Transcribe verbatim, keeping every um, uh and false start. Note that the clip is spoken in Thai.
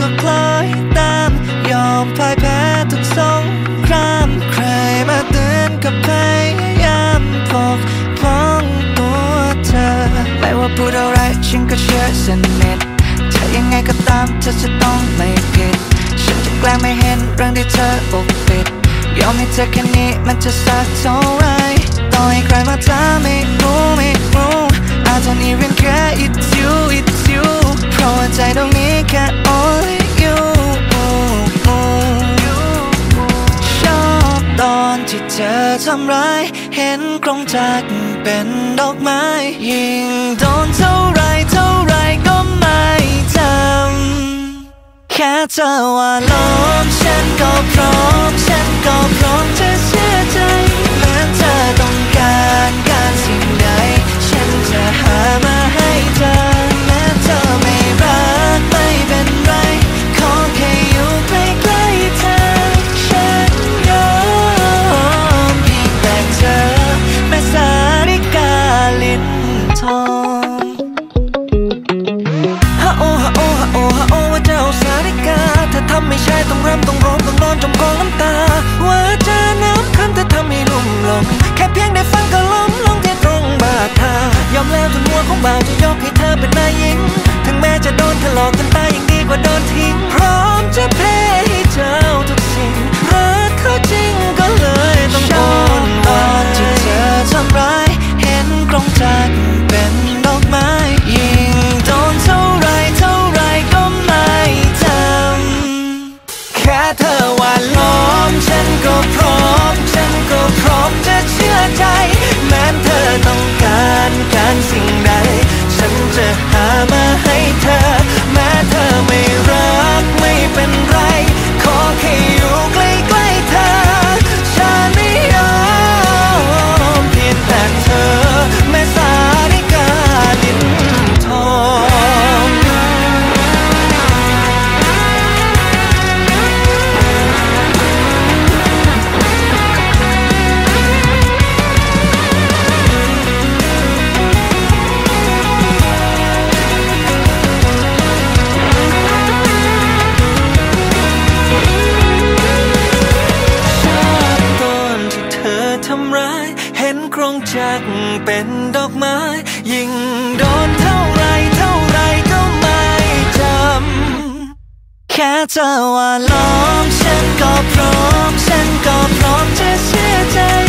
คล้อยตามยอมพ่ายแพ้ทุกสงครามใครมาเตือนก็พยายามปกป้องตัวเธอไม่ว่าพูดอะไรฉันก็เชื่อสนิทจะยังไงก็ตามเธอจะต้องไม่ผิดฉันจะแกล้งไม่เห็นเรื่องที่เธอปกปิดยอมให้เธอแค่นี้มันจะสักเท่าไรต่อให้ใครมาถามไม่รู้ไม่รู้I don't even care it's you it's you เพราะว่าใจตรงนี้แค่ only you ชอบตอนที่เธอทำร้ายเห็นกรงจักรเป็นดอกไม้ยิ่งโดนเท่าไรเท่าไรก็ไม่จำแค่เธอว่าล้อมฉันก็พร้อมฉันก็พร้อมจะเชื่อใจแม้เธอต้องการการสิ่งใดฉันจะหามาให้เธอแม้เธอไม่รักไม่เป็นไรขอแค่อยู่ใกล้ๆเธอฉันยอมเพียงแต่เธอแม้สาริกาลิ้นทองฮะโอฮะโอฮะโอฮะโอว่าเจ้าสาริกาถ้าทำไม่ใช่ต้องรำต้องร้องต้องนอนจมกองน้ำตาว่าจะน้ำคำถ้าทำให้ลุ่มหลงแค่เพียงได้ฟังก็ล้มลงที่ตรงบาดทายอมแล้วจนหัวของบ่าวจะยกให้เธอเป็นนายหญิงถึงแม้จะโดนถลอกจนตายยังดีกว่าโดนทิ้งพร้อมจะแพ้ให้เจ้าทุกสิ่งรักเขาจริงก็เลยต้องทนตอนที่เธอทำร้ายเห็นกรงจักรเป็นดอกไม้ยิ่งโดนเท่าไรเท่าไรก็ไม่จำแค่เธอว่าล้อมฉันก็พร้อมฉันก็พร้อมจะเชื่อใจแม้เธอต้องการการสิ่งใดฉันจะหามาให้เธอแม้เธอไม่รักไม่เป็นไรขอแค่อยู่ใกล้ๆเธอฉันไม่ยอมเพียงแต่เธอแม้สาริกาลิ้นทองทำร้ายเห็นกรงจักรเป็นดอกไม้ยิ่งโดนเท่าไรเท่าไรก็ไม่จำแค่เธอว่าล้อมฉันก็พร้อมฉันก็พร้อมจะเชื่อใจ